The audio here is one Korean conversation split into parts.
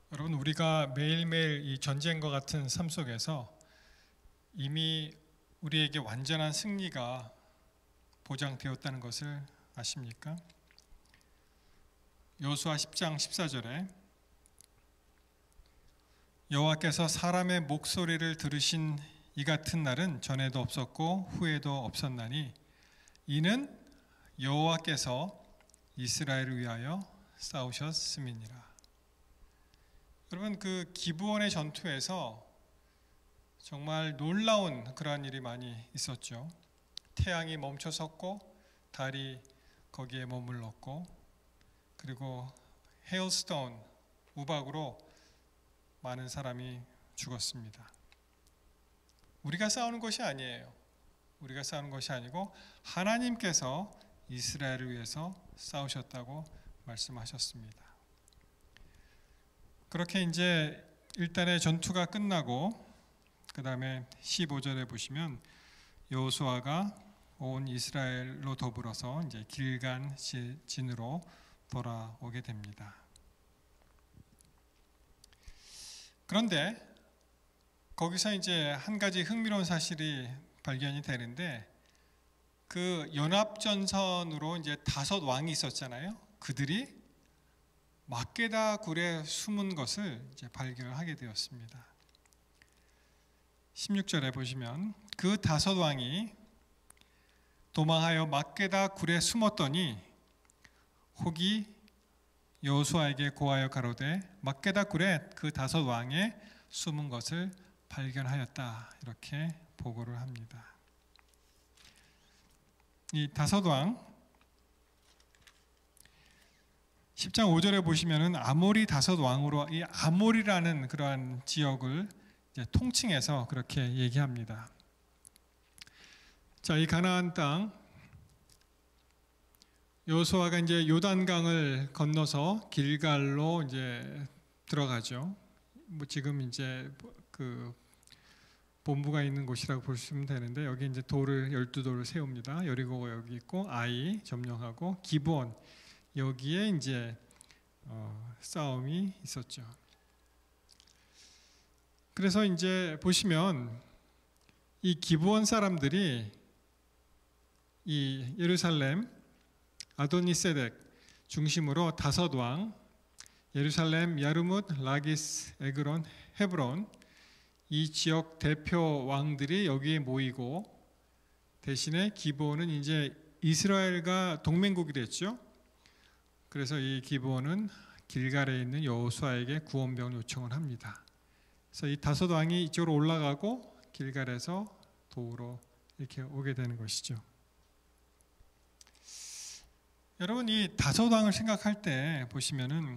여러분, 우리가 매일매일 이 전쟁과 같은 삶 속에서 이미 우리에게 완전한 승리가 보장되었다는 것을 아십니까? 여호수아 10장 14절에 여호와께서 사람의 목소리를 들으신 이 같은 날은 전에도 없었고 후에도 없었나니 이는 여호와께서 이스라엘을 위하여 싸우셨음이니라. 여러분, 그 기브온의 전투에서 정말 놀라운 그러한 일이 많이 있었죠. 태양이 멈춰섰고 달이 거기에 머물렀고, 그리고 헤일스톤, 우박으로 많은 사람이 죽었습니다. 우리가 싸우는 것이 아니에요. 우리가 싸우는 것이 아니고 하나님께서 이스라엘을 위해서 싸우셨다고 말씀하셨습니다. 그렇게 이제 일단의 전투가 끝나고 그 다음에 15절에 보시면 여호수아가 온 이스라엘로 더불어서 이제 길간 진으로 돌아오게 됩니다. 그런데 거기서 이제 한 가지 흥미로운 사실이 발견이 되는데, 그 연합전선으로 이제 5 왕이 있었잖아요. 그들이 막게다 굴에 숨은 것을 이제 발견을 하게 되었습니다. 16절에 보시면 그 5 왕이 도망하여 막게다 굴에 숨었더니 혹이 여호수아에게 고하여 가로되 막게다 굴에 그 5 왕의 숨은 것을 발견하였다, 이렇게 보고를 합니다. 이 5 왕 10장 5절에 보시면은 아모리 5 왕으로, 이 아모리라는 그러한 지역을 이제 통칭해서 그렇게 얘기합니다. 자, 이 가나안 땅, 여호수아가 이제 요단강을 건너서 길갈로 이제 들어가죠. 뭐 지금 이제 그 본부가 있는 곳이라고 보시면 되는데, 여기 이제 돌을 12돌을 세웁니다. 여리고가 여기 있고 아이 점령하고 기브온, 여기에 이제 싸움이 있었죠. 그래서 이제 보시면 이 기브온 사람들이 이 예루살렘 아도니세덱 중심으로 5 왕, 예루살렘, 야르뭇, 라기스, 에그론, 헤브론, 이 지역 대표 왕들이 여기에 모이고, 대신에 기브온은 이제 이스라엘과 동맹국이 됐죠. 그래서 이 기브온은 길갈에 있는 여호수아에게 구원병 요청을 합니다. 그래서 이 5 왕이 이쪽으로 올라가고 길갈에서 도우러 이렇게 오게 되는 것이죠. 여러분, 이 5 왕을 생각할 때 보시면은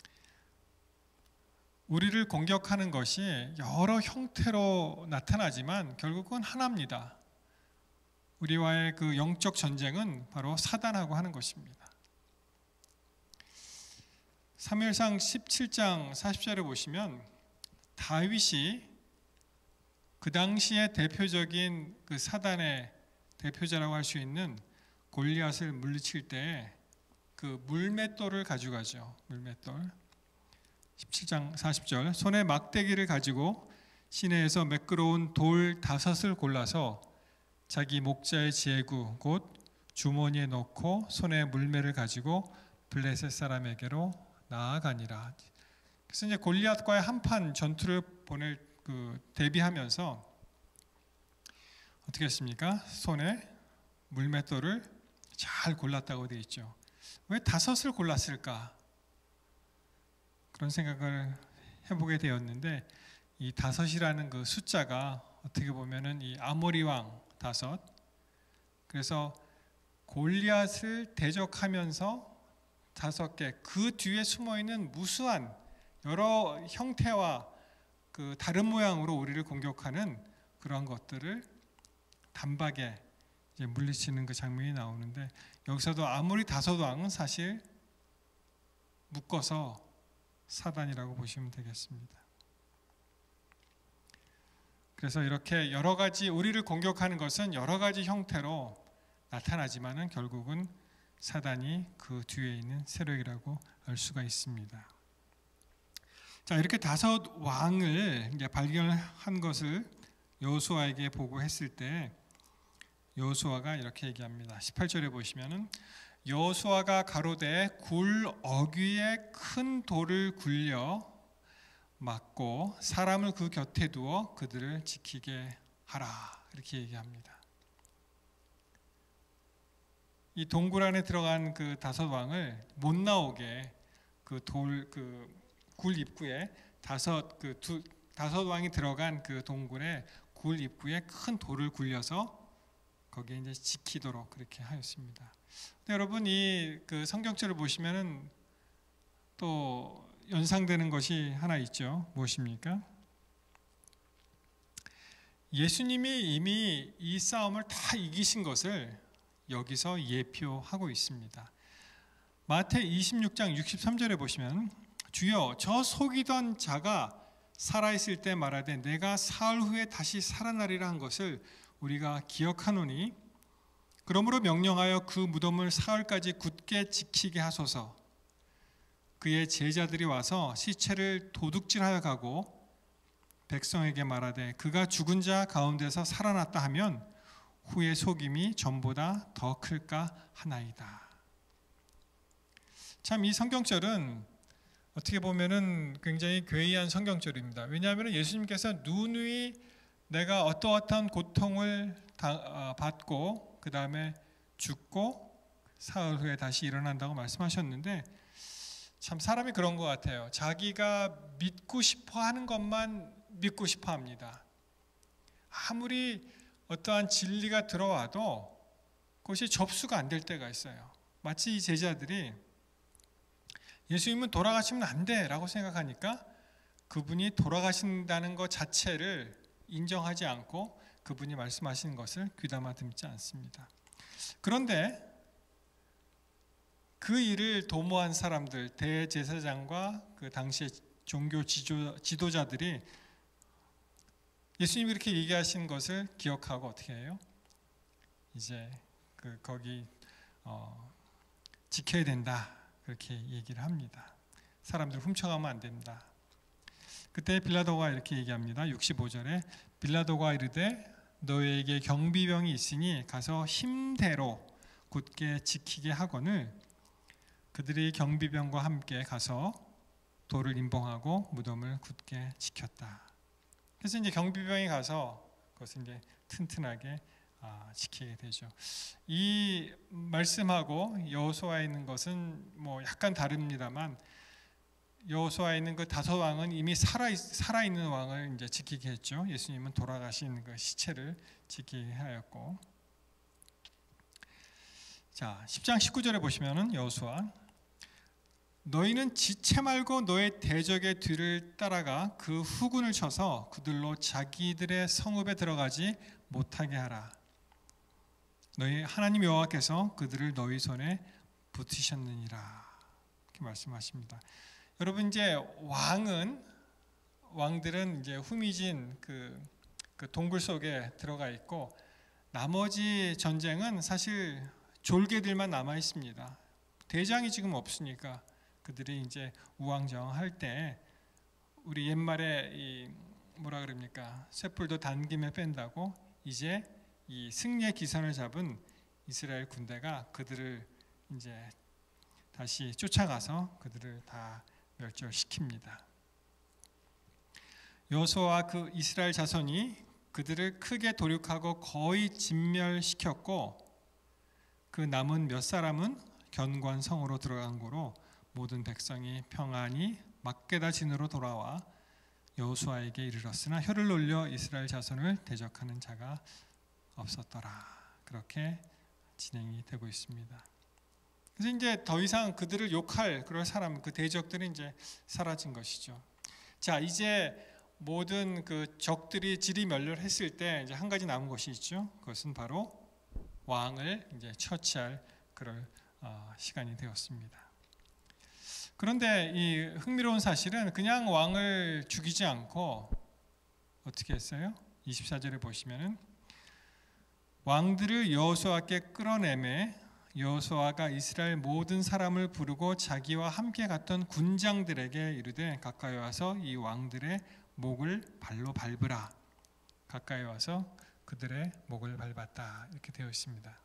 우리를 공격하는 것이 여러 형태로 나타나지만 결국은 하나입니다. 우리와의 그 영적 전쟁은 바로 사단하고 하는 것입니다. 사무엘상 17장 40절에 보시면 다윗이 그 당시의 대표적인 그 사단의 대표자라고 할 수 있는 골리앗을 물리칠 때 그 물맷돌을 가져가죠. 물맷돌. 17장 40절, 손에 막대기를 가지고 시내에서 매끄러운 돌 5을 골라서 자기 목자의 지혜구 곧 주머니에 넣고 손에 물매를 가지고 블레셋 사람에게로 나아가니라. 그래서 이제 골리앗과의 한판 전투를 대비하면서 어떻게 했습니까? 손에 물맷돌을 잘 골랐다고 되어 있죠. 왜 5을 골랐을까? 그런 생각을 해보게 되었는데, 이 5이라는 그 숫자가 어떻게 보면은 이 아모리 왕 5, 그래서 골리앗을 대적하면서 5개, 그 뒤에 숨어 있는 무수한 여러 형태와 그 다른 모양으로 우리를 공격하는 그러한 것들을 단박에 이제 물리치는 그 장면이 나오는데, 여기서도 아모리 5 왕은 사실 묶어서 사단이라고 보시면 되겠습니다. 그래서 이렇게 여러 가지 우리를 공격하는 것은 여러 가지 형태로 나타나지만은 결국은 사단이 그 뒤에 있는 세력이라고 알 수가 있습니다. 자, 이렇게 다섯 왕을 이제 발견한 것을 여호수아에게 보고했을 때 여호수아가 이렇게 얘기합니다. 18절에 보시면은 여호수아가 가로되 굴 어귀에 큰 돌을 굴려 막고 사람을 그 곁에 두어 그들을 지키게 하라, 이렇게 얘기합니다. 이 동굴 안에 들어간 그 다섯 왕을 못 나오게 굴 입구에 다섯 왕이 들어간 그 동굴에 굴 입구에 큰 돌을 굴려서 거기에 이제 지키도록 그렇게 하였습니다. 여러분, 이 그 성경책을 보시면은 또 연상되는 것이 하나 있죠. 무엇입니까? 예수님이 이미 이 싸움을 다 이기신 것을 여기서 예표하고 있습니다. 마태 26장 63절에 보시면 주여 저 속이던 자가 살아있을 때 말하되 내가 사흘 후에 다시 살아나리라 한 것을 우리가 기억하노니 그러므로 명령하여 그 무덤을 사흘까지 굳게 지키게 하소서. 그의 제자들이 와서 시체를 도둑질하여 가고 백성에게 말하되 그가 죽은 자 가운데서 살아났다 하면 후의 속임이 전보다 더 클까 하나이다. 참, 이 성경절은 어떻게 보면은 굉장히 괴이한 성경절입니다. 왜냐하면 예수님께서 누누이 내가 어떠한 고통을 받고 그 다음에 죽고 사흘 후에 다시 일어난다고 말씀하셨는데, 참 사람이 그런 것 같아요. 자기가 믿고 싶어 하는 것만 믿고 싶어 합니다. 아무리 어떠한 진리가 들어와도 그것이 접수가 안 될 때가 있어요. 마치 이 제자들이 예수님은 돌아가시면 안 돼라고 생각하니까 그분이 돌아가신다는 것 자체를 인정하지 않고 그분이 말씀하시는 것을 귀담아 듣지 않습니다. 그런데 그 일을 도모한 사람들, 대제사장과 그 당시의 종교 지도자들이 예수님이 그렇게 얘기하신 것을 기억하고 어떻게 해요? 이제 거기 지켜야 된다, 그렇게 얘기를 합니다. 사람들 훔쳐가면 안 된다. 그때 빌라도가 이렇게 얘기합니다. 65절에 빌라도가 이르되 너희에게 경비병이 있으니 가서 힘대로 굳게 지키게 하거늘 그들이 경비병과 함께 가서 돌을 임봉하고 무덤을 굳게 지켰다. 그래서 이제 경비병이 가서 그것을 이제 튼튼하게 지키게 되죠. 이 말씀하고 여호수아에 있는 것은 뭐 약간 다릅니다만, 여호수아에 있는 그 다섯 왕은 이미 살아있는 왕을 이제 지키게 했죠. 예수님은 돌아가신 그 시체를 지키게 하였고, 자 10장 19절에 보시면은 여호수아 너희는 지체 말고 너의 대적의 뒤를 따라가 그 후군을 쳐서 그들로 자기들의 성읍에 들어가지 못하게 하라. 너희 하나님 여호와께서 그들을 너희 손에 붙이셨느니라, 이렇게 말씀하십니다. 여러분, 이제 왕들은 이제 후미진 그 동굴 속에 들어가 있고 나머지 전쟁은 사실 졸개들만 남아 있습니다. 대장이 지금 없으니까 그들이 이제 우왕좌왕할 때 우리 옛말에 이 뭐라 그럽니까? 쇠뿔도 단김에 뺀다고 이제 이 승리의 기선을 잡은 이스라엘 군대가 그들을 이제 다시 쫓아가서 그들을 다 멸절시킵니다. 여호수아와 그 이스라엘 자손이 그들을 크게 도륙하고 거의 진멸시켰고 그 남은 몇 사람은 견고한 성으로 들어간 고로 모든 백성이 평안히 막게다 진으로 돌아와 여호수아에게 이르렀으나 혀를 놀려 이스라엘 자손을 대적하는 자가 없었더라. 그렇게 진행이 되고 있습니다. 그래서 이제 더 이상 그들을 욕할 그런 사람, 그 대적들이 이제 사라진 것이죠. 자, 이제 모든 그 적들이 지리멸렬했을 때 이제 한 가지 남은 것이 있죠. 그것은 바로 왕을 이제 처치할 그럴 시간이 되었습니다. 그런데 이 흥미로운 사실은 그냥 왕을 죽이지 않고 어떻게 했어요? 24절에 보시면은 왕들을 여호수아께 끌어내매 여호수아가 이스라엘 모든 사람을 부르고 자기와 함께 갔던 군장들에게 이르되 가까이 와서 이 왕들의 목을 발로 밟으라. 가까이 와서 그들의 목을 밟았다. 이렇게 되어 있습니다.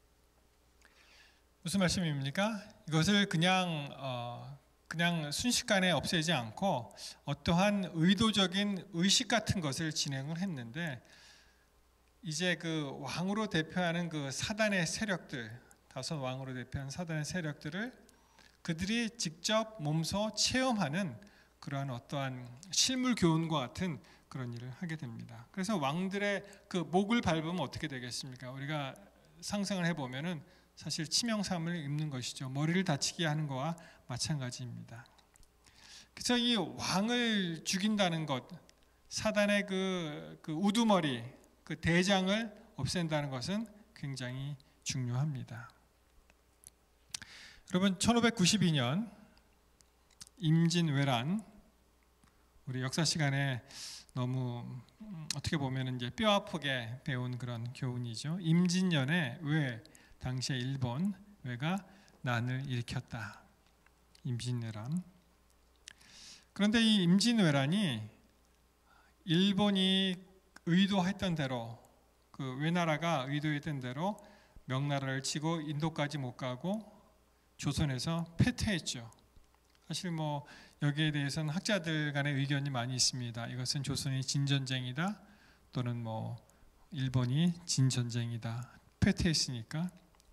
무슨 말씀입니까? 이것을 그냥 순식간에 없애지 않고 어떠한 의도적인 의식 같은 것을 진행을 했는데, 이제 그 왕으로 대표하는 그 사단의 세력들, 다섯 왕으로 대표하는 사단의 세력들을 그들이 직접 몸소 체험하는 그러한 어떠한 실물 교훈과 같은 그런 일을 하게 됩니다. 그래서 왕들의 그 목을 밟으면 어떻게 되겠습니까? 우리가 상상을 해보면은 사실 치명상을 입는 것이죠. 머리를 다치게 하는 것과 마찬가지입니다. 그래서 이 왕을 죽인다는 것, 사단의 그 우두머리, 그 대장을 없앤다는 것은 굉장히 중요합니다. 여러분, 1592년 임진왜란, 우리 역사 시간에 너무 어떻게 보면 이제 뼈 아프게 배운 그런 교훈이죠. 임진년에 왜 당시에 일본 왜가 난을 일으켰다. 임진왜란. 그런데 이 임진왜란이 일본이 의도했던 대로, 그 외나라가 의도했던 대로 명나라를 치고 인도까지 못 가고 조선에서 패퇴했죠. 사실 뭐 여기에 대해서는 학자들 간의 의견이 많이 있습니다. 이것은 조선이 진전쟁이다, 또는 뭐 일본이 진전쟁이다. 패퇴했으니까.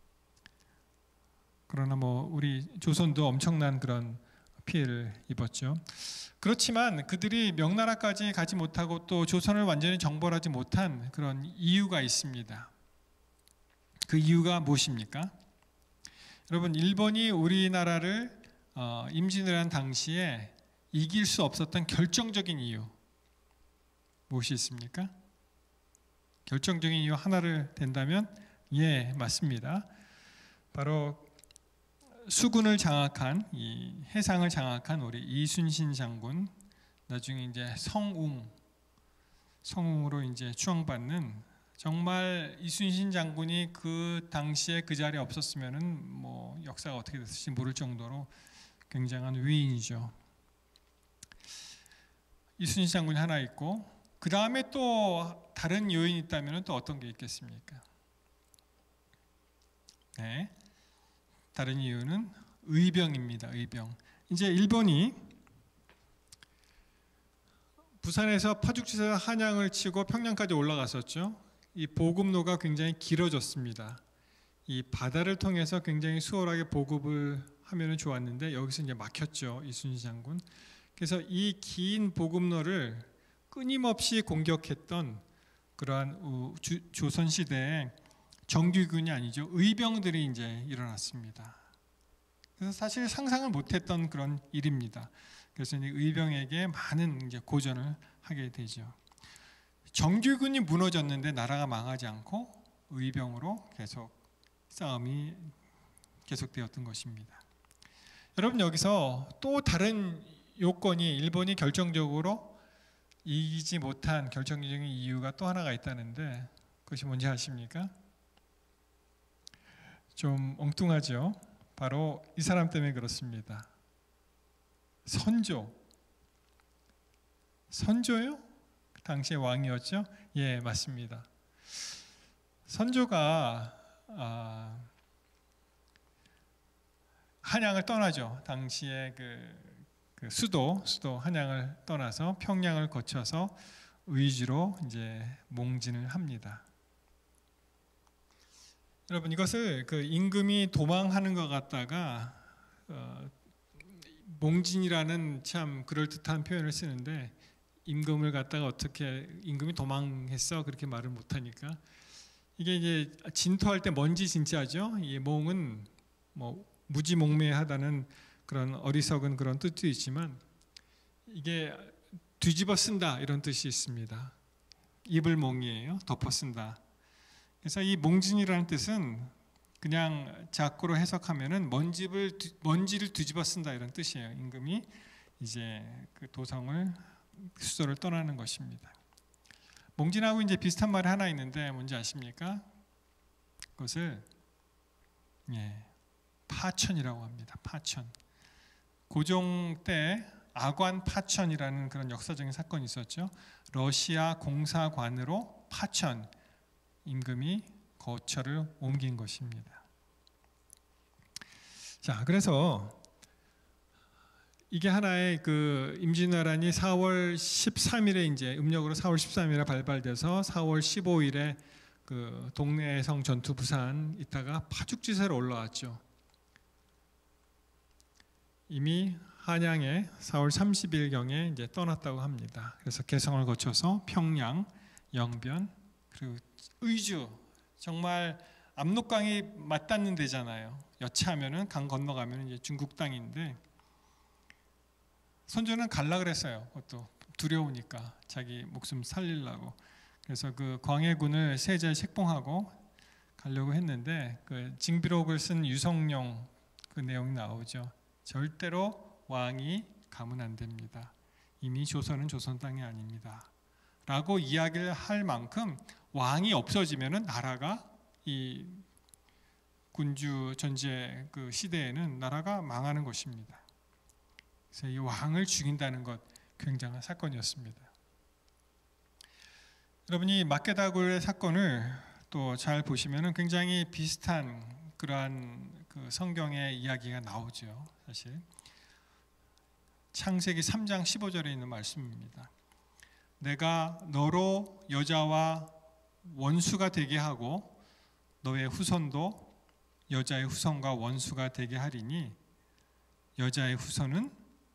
그러나 뭐 우리 조선도 엄청난 그런 피해를 입었죠. 그렇지만 그들이 명나라까지 가지 못하고 또 조선을 완전히 정벌하지 못한 그런 이유가 있습니다. 그 이유가 무엇입니까? 여러분, 일본이 우리나라를 임진왜란 당시에 이길 수 없었던 결정적인 이유 무엇이 있습니까? 결정적인 이유 하나를 댄다면 맞습니다. 바로 수군을 장악한, 이 해상을 장악한 우리 이순신 장군, 나중에 이제 성웅으로 이제 추앙받는, 정말 이순신 장군이 그 당시에 그 자리에 없었으면은 뭐 역사가 어떻게 됐을지 모를 정도로 굉장한 위인이죠. 이순신 장군이 하나 있고, 그 다음에 또 다른 요인이 있다면 또 어떤 게 있겠습니까? 네, 다른 이유는 의병입니다. 의병. 이제 일본이 부산에서 파죽지세에서 한양을 치고 평양까지 올라갔었죠. 이 보급로가 굉장히 길어졌습니다. 이 바다를 통해서 굉장히 수월하게 보급을 하면 좋았는데 여기서 이제 막혔죠, 이순신 장군. 그래서 이 긴 보급로를 끊임없이 공격했던 그러한 조선 시대에 정규군이 아니죠, 의병들이 이제 일어났습니다. 그래서 사실 상상을 못했던 그런 일입니다. 그래서 이제 의병에게 많은 이제 고전을 하게 되죠. 정규군이 무너졌는데 나라가 망하지 않고 의병으로 계속 싸움이 계속되었던 것입니다. 여러분, 여기서 또 다른 요건이, 일본이 결정적으로 이기지 못한 결정적인 이유가 또 하나가 있다는데, 그것이 뭔지 아십니까? 좀 엉뚱하죠. 바로 이 사람 때문에 그렇습니다. 선조요? 당시의 왕이었죠? 맞습니다. 선조가 한양을 떠나죠. 당시에 그 수도 한양을 떠나서 평양을 거쳐서 의주로 이제 몽진을 합니다. 여러분, 이것을 그 임금이 도망하는 것 같다가 몽진이라는 참 그럴듯한 표현을 쓰는데, 임금을 갖다가 어떻게 임금이 도망했어 그렇게 말을 못하니까, 이게 이제 진토할 때 먼지 진짜죠. 이 몽은 뭐 무지몽매하다는 그런 어리석은 그런 뜻도 있지만, 이게 뒤집어 쓴다 이런 뜻이 있습니다. 이불몽이에요. 덮어 쓴다. 그래서 이 몽진이라는 뜻은 그냥 작고로 해석하면은 먼지를 뒤집어 쓴다 이런 뜻이에요. 임금이 이제 그 도성을, 수도를 떠나는 것입니다. 몽진하고 이제 비슷한 말이 하나 있는데 뭔지 아십니까? 그것을 파천이라고 합니다. 파천. 고종 때 아관 파천이라는 그런 역사적인 사건이 있었죠. 러시아 공사관으로 파천 임금이 거처를 옮긴 것입니다. 자, 그래서 이게 하나의 그 임진왜란이 4월 13일에 이제 음력으로 4월 13일에 발발돼서 4월 15일에 그 동래성 전투 부산 있다가 파죽지세로 올라왔죠. 이미 한양에 4월 30일경에 이제 떠났다고 합니다. 그래서 개성을 거쳐서 평양, 영변, 그리고 의주, 정말 압록강이 맞닿는 데잖아요. 여차하면은 강 건너가면 이제 중국 땅인데 선조는 갈라 그랬어요. 그것도 두려우니까 자기 목숨 살리려고. 그래서 그 광해군을 세자에 책봉하고 가려고 했는데 그 징비록을 쓴 유성룡 그 내용이 나오죠. 절대로 왕이 가면 안 됩니다. 이미 조선은 조선 땅이 아닙니다. 라고 이야기를 할 만큼 왕이 없어지면은 나라가 이 군주 전제 그 시대에는 나라가 망하는 것입니다. 그래서 이 왕을 죽인다는 것 굉장한 사건이었습니다. 여러분이 막게다굴의 사건을 또 잘 보시면은 굉장히 비슷한 그러한 그 성경의 이야기가 나오죠. 사실 창세기 3장 15절에 있는 말씀입니다. 내가 너로 여자와 원수가 되게 하고 너의 후손도 여자의 후손과 원수가 되게 하리니 여자의 후손은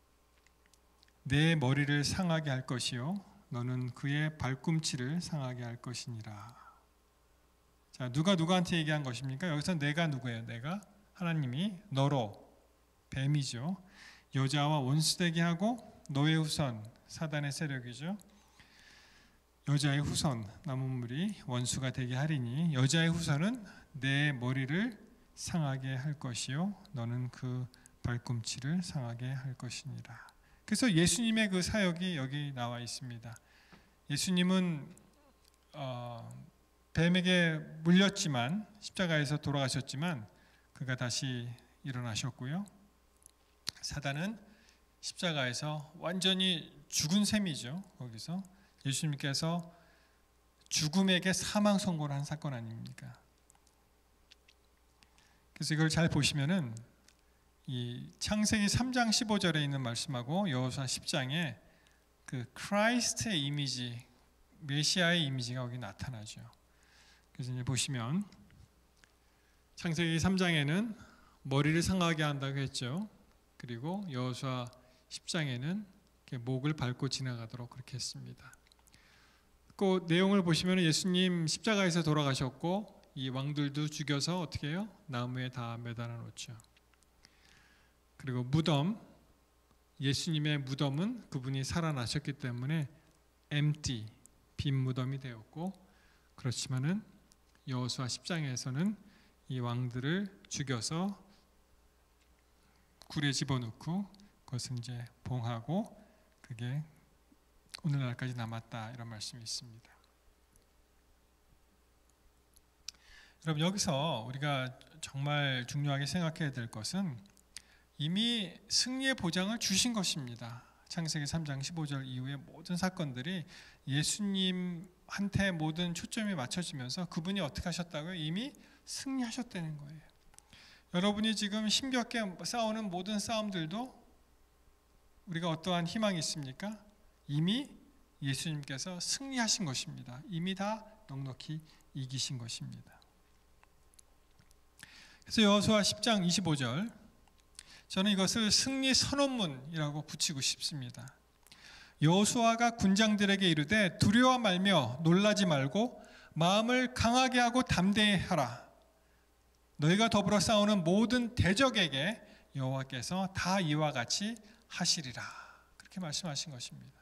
내 머리를 상하게 할 것이요 너는 그의 발꿈치를 상하게 할 것이니라. 자, 누가 누구한테 얘기한 것입니까? 여기서 내가 누구예요? 내가 하나님이 너로, 뱀이죠, 여자와 원수되게 하고 너의 후손, 사단의 세력이죠, 여자의 후손, 남은 물이 원수가 되게 하리니 여자의 후손은 내 머리를 상하게 할 것이요 너는 그 발꿈치를 상하게 할 것이니라. 그래서 예수님의 그 사역이 여기 나와 있습니다. 예수님은 뱀에게 물렸지만 십자가에서 돌아가셨지만 그가 다시 일어나셨고요. 사단은 십자가에서 완전히 죽은 셈이죠. 거기서 예수님께서 죽음에게 사망 선고를 한 사건 아닙니까? 그래서 이걸 잘 보시면은 이 창세기 3장 15절에 있는 말씀하고 여호수아 10장에 그 크라이스트의 이미지, 메시아의 이미지가 거기 나타나죠. 그래서 이제 보시면 창세기 3장에는 머리를 상하게 한다고 했죠. 그리고 여호수아 10장에는 목을 밟고 지나가도록 그렇게 했습니다. 그 내용을 보시면 예수님 십자가에서 돌아가셨고 이 왕들도 죽여서 어떻게 해요? 나무에 다 매달아 놓죠. 그리고 무덤, 예수님의 무덤은 그분이 살아나셨기 때문에 empty, 빈 무덤이 되었고, 그렇지만은 여호수아 10장에서는 이 왕들을 죽여서 굴에 집어넣고 그것을 이제 봉하고 그게 오늘날까지 남았다, 이런 말씀이 있습니다. 여러분, 여기서 우리가 정말 중요하게 생각해야 될 것은 이미 승리의 보장을 주신 것입니다. 창세기 3장 15절 이후의 모든 사건들이 예수님한테 모든 초점이 맞춰지면서 그분이 어떻게 하셨다고요? 이미 승리하셨다는 거예요. 여러분이 지금 힘겹게 싸우는 모든 싸움들도 우리가 어떠한 희망이 있습니까? 이미 예수님께서 승리하신 것입니다. 이미 다 넉넉히 이기신 것입니다. 그래서 여호수아 10장 25절, 저는 이것을 승리 선언문이라고 붙이고 싶습니다. 여호수아가 군장들에게 이르되 두려워 말며 놀라지 말고 마음을 강하게 하고 담대히 하라. 너희가 더불어 싸우는 모든 대적에게 여호와께서 다 이와 같이 하시리라. 그렇게 말씀하신 것입니다.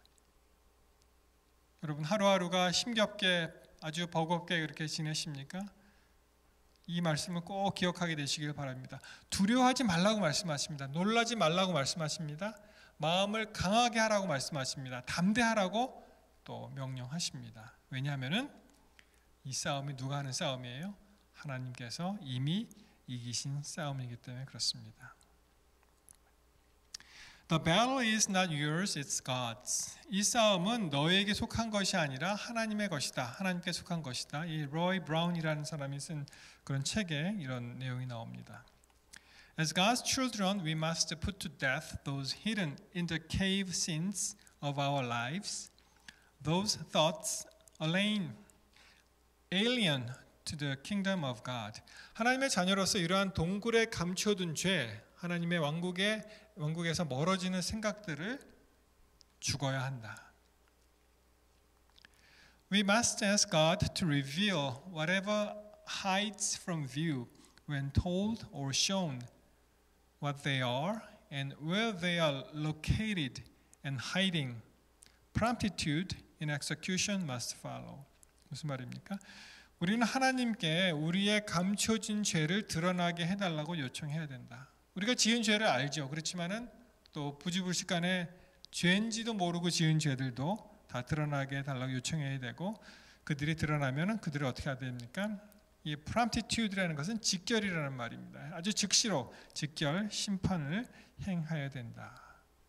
여러분, 하루하루가 힘겹게 아주 버겁게 그렇게 지내십니까? 이 말씀을 꼭 기억하게 되시길 바랍니다. 두려워하지 말라고 말씀하십니다. 놀라지 말라고 말씀하십니다. 마음을 강하게 하라고 말씀하십니다. 담대하라고 또 명령하십니다. 왜냐하면은 이 싸움이 누가 하는 싸움이에요? 하나님께서 이미 이기신 싸움이기 때문에 그렇습니다. The battle is not yours, it's God's. 이 싸움은 너에게 속한 것이 아니라 하나님의 것이다. 하나님께 속한 것이다. 이 로이 브라운이라는 사람이 쓴 그런 책에 이런 내용이 나옵니다. As God's children, we must put to death those hidden in the cave sins of our lives, those thoughts alien to the kingdom of God. 하나님의 자녀로서 이러한 동굴에 감춰둔 죄, 하나님의 왕국에서 멀어지는 생각들을 죽어야 한다. We must ask God to reveal whatever hides from view when told or shown what they are and where they are located and hiding. Promptitude in execution must follow. 무슨 말입니까? 우리는 하나님께 우리의 감춰진 죄를 드러나게 해달라고 요청해야 된다. 우리가 지은 죄를 알죠. 그렇지만은 또 부지불식간에 죄인지도 모르고 지은 죄들도 다 드러나게 해달라고 요청해야 되고, 그들이 드러나면은 그들을 어떻게 해야 됩니까? 이 promptitude라는 것은 직결이라는 말입니다. 아주 즉시로 직결 심판을 행하여야 된다.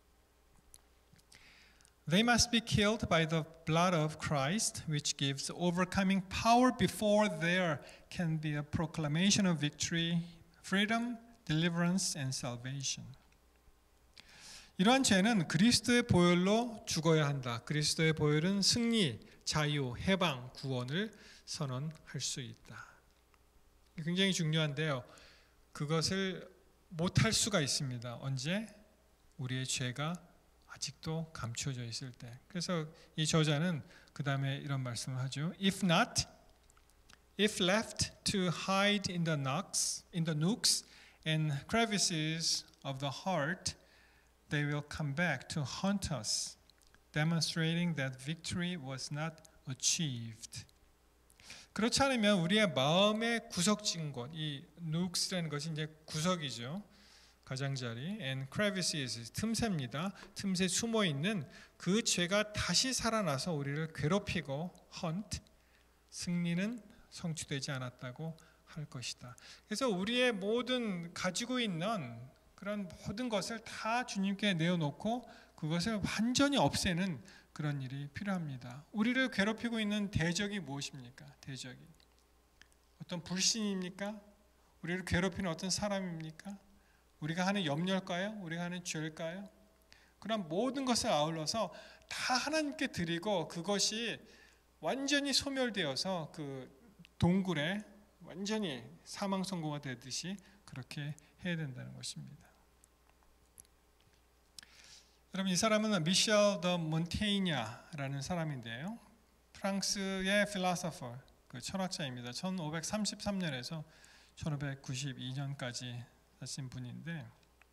They must be killed by the blood of Christ, which gives overcoming power before there can be a proclamation of victory, freedom, deliverance, and salvation. 이러한 죄는 그리스도의 보혈로 죽어야 한다. 그리스도의 보혈은 승리, 자유, 해방, 구원을 선언할 수 있다. 굉장히 중요한데요. 그것을 못할 수가 있습니다. 언제? 우리의 죄가 아직도 감춰져 있을 때. 그래서 이 저자는 그 다음에 이런 말씀을 하죠. If not, if left to hide in the nooks and crevices of the heart, they will come back to haunt us, demonstrating that victory was not achieved. 그렇지 않으면 우리의 마음의 구석진 곳, 이 nooks라는 것이 이제 구석이죠. 가장자리, and crevices, 틈새입니다. 틈새 숨어 있는 그 죄가 다시 살아나서 우리를 괴롭히고 hunt, 승리는 성취되지 않았다고 할 것이다. 그래서 우리의 모든 가지고 있는 그런 모든 것을 다 주님께 내어놓고 그것을 완전히 없애는 그런 일이 필요합니다. 우리를 괴롭히고 있는 대적이 무엇입니까? 대적이 어떤 불신입니까? 우리를 괴롭히는 어떤 사람입니까? 우리가 하는 염려일까요? 우리가 하는 죄일까요? 그런 모든 것을 아울러서 다 하나님께 드리고 그것이 완전히 소멸되어서 그 동굴에 완전히 사망 선고가 되듯이 그렇게 해야 된다는 것입니다. 여러분, 이 사람은 미셸 더 몬테이냐라는 사람인데요. 프랑스의 필로소퍼, 그 철학자입니다. 1533년에서 1592년까지 사신 분인데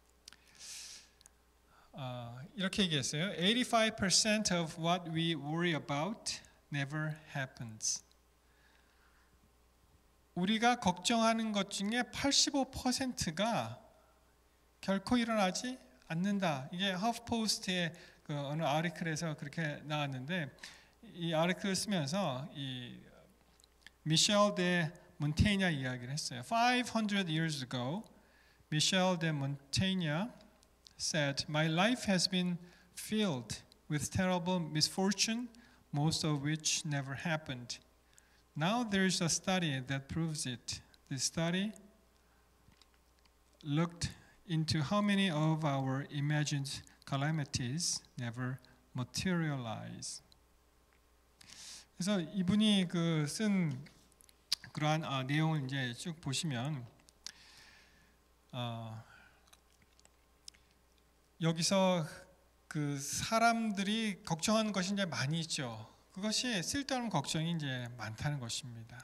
이렇게 얘기했어요. 85% of what we worry about never happens. 우리가 걱정하는 것 중에 85%가 결코 일어나지 않는다. 이게 허프포스트의 그 어느 아티클에서 그렇게 나왔는데, 이 아티클을 쓰면서 이 미셸 데 몬테이냐 이야기를 했어요. 500 years ago, Michel de Montaigne said, "My life has been filled with terrible misfortune, most of which never happened. Now there is a study that proves it. This study looked into how many of our imagined calamities never materialize." 그래서 이분이 그 쓴 그러한 내용을 이제 쭉 보시면 여기서 그 사람들이 걱정하는 것이 이제 많이 있죠. 그것이 쓸데없는 걱정이 이제 많다는 것입니다.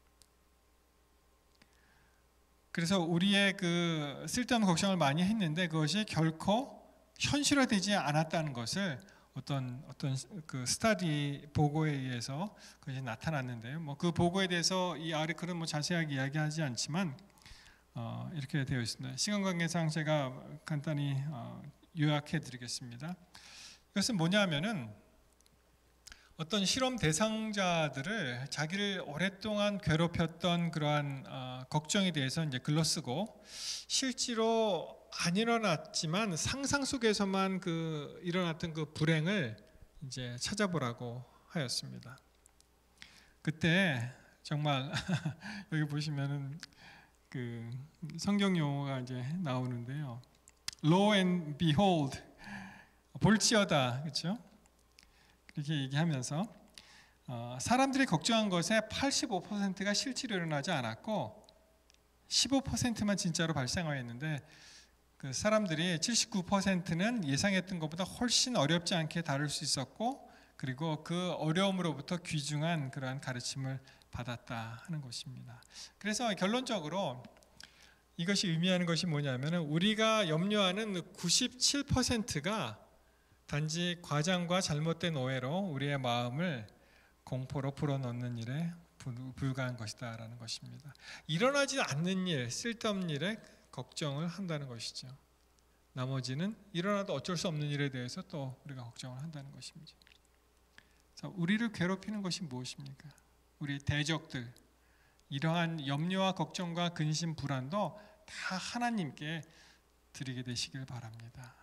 그래서 우리의 그 쓸데없는 걱정을 많이 했는데 그것이 결코 현실화되지 않았다는 것을 어떤 그 스터디 보고에 의해서 그것이 나타났는데요. 뭐 그 보고에 대해서 이 아티클은 뭐 자세하게 이야기하지 않지만 이렇게 되어 있습니다. 시간 관계상 제가 간단히 요약해 드리겠습니다. 이것은 뭐냐면은 어떤 실험 대상자들을 자기를 오랫동안 괴롭혔던 그러한 걱정에 대해서 이제 글로 쓰고, 실제로 안 일어났지만 상상 속에서만 일어났던 그 불행을 이제 찾아보라고 하였습니다. 그때 정말 여기 보시면은 그 성경 용어가 이제 나오는데요. Lo and behold, 볼지어다, 그렇죠? 이렇게 얘기하면서 사람들이 걱정한 것의 85%가 실제로 일어나지 않았고 15%만 진짜로 발생하였는데, 그 사람들이 79%는 예상했던 것보다 훨씬 어렵지 않게 다룰 수 있었고, 그리고 그 어려움으로부터 귀중한 그러한 가르침을 받았다 하는 것입니다. 그래서 결론적으로 이것이 의미하는 것이 뭐냐면, 우리가 염려하는 97%가 단지 과장과 잘못된 오해로 우리의 마음을 공포로 불어넣는 일에 불과한 것이다 라는 것입니다. 일어나지 않는 일, 쓸데없는 일에 걱정을 한다는 것이죠. 나머지는 일어나도 어쩔 수 없는 일에 대해서 또 우리가 걱정을 한다는 것입니다. 우리를 괴롭히는 것이 무엇입니까? 우리 대적들, 이러한 염려와 걱정과 근심, 불안도 다 하나님께 드리게 되시길 바랍니다.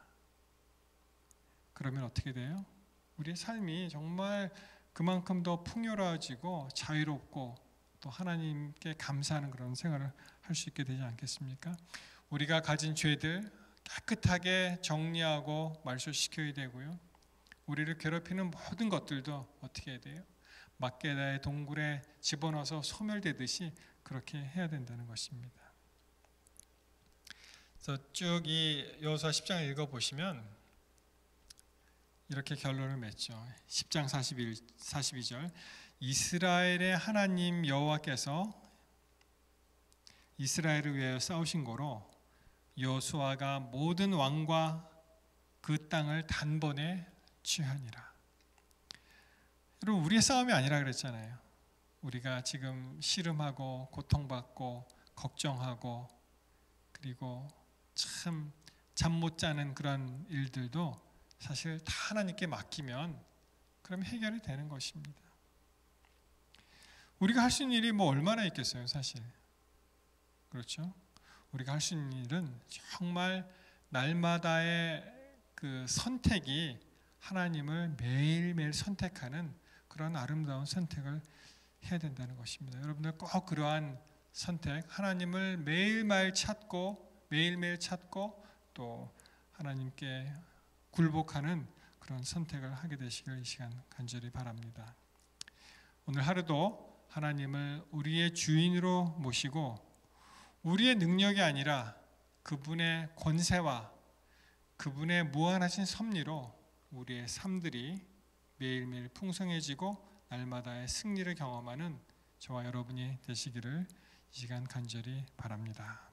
그러면 어떻게 돼요? 우리의 삶이 정말 그만큼 더 풍요로워지고 자유롭고 또 하나님께 감사하는 그런 생활을 할 수 있게 되지 않겠습니까? 우리가 가진 죄들 깨끗하게 정리하고 말소시켜야 되고요. 우리를 괴롭히는 모든 것들도 어떻게 해야 돼요? 막게다의 동굴에 집어넣어서 소멸되듯이 그렇게 해야 된다는 것입니다. 그래서 쭉 이 여호수아 10장을 읽어보시면 이렇게 결론을 맺죠. 10장 42절, 이스라엘의 하나님 여호와께서 이스라엘을 위하여 싸우신 고로 여호수아가 모든 왕과 그 땅을 단번에 취하니라. 여러분, 우리의 싸움이 아니라 그랬잖아요. 우리가 지금 씨름하고 고통받고 걱정하고 그리고 참 잠 못 자는 그런 일들도 사실 다 하나님께 맡기면 그럼 해결이 되는 것입니다. 우리가 할 수 있는 일이 뭐 얼마나 있겠어요, 사실. 그렇죠? 우리가 할 수 있는 일은 정말 날마다의 그 선택이 하나님을 매일매일 선택하는 그런 아름다운 선택을 해야 된다는 것입니다. 여러분들 꼭 그러한 선택, 하나님을 매일매일 찾고 또 하나님께 굴복하는 그런 선택을 하게 되시길 이 시간 간절히 바랍니다. 오늘 하루도 하나님을 우리의 주인으로 모시고 우리의 능력이 아니라 그분의 권세와 그분의 무한하신 섭리로 우리의 삶들이 매일매일 풍성해지고 날마다의 승리를 경험하는 저와 여러분이 되시기를 이 시간 간절히 바랍니다.